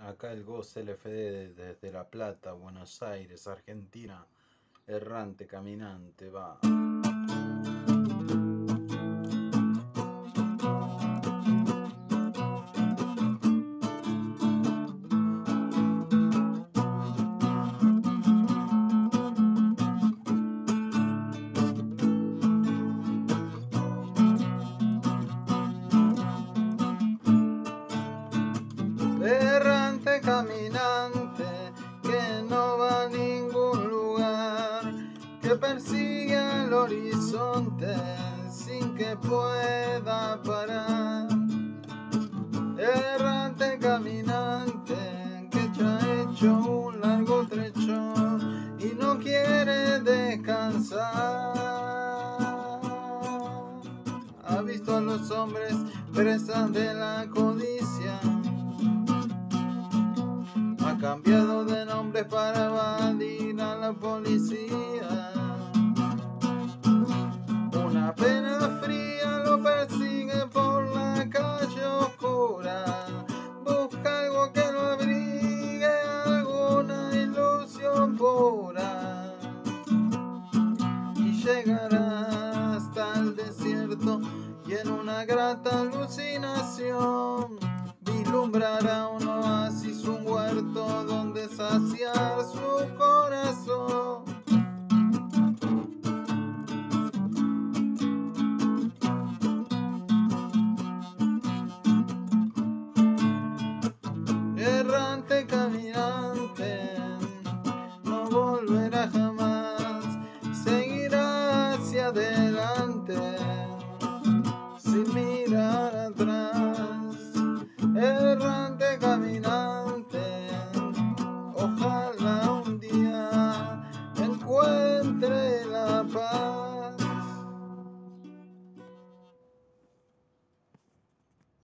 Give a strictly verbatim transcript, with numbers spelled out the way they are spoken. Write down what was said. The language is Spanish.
Acá el Goz L F D desde La Plata, Buenos Aires, Argentina. Errante, caminante, va. Errante caminante que no va a ningún lugar, que persigue el horizonte sin que pueda parar. Errante caminante que ya ha hecho un largo trecho y no quiere descansar. Ha visto a los hombres presas de la codicia, ha cambiado de nombre para evadir a la policía. Una pena fría lo persigue por la calle oscura, busca algo que lo abrigue, alguna ilusión pura, y llegará hasta el desierto y en una grata alucinación vislumbrará un oasis, un huerto donde saciar su corazón. Errante caminante, no volverá jamás, seguirá hacia adelante sin mirar atrás. Errante caminante, ojalá un día encuentre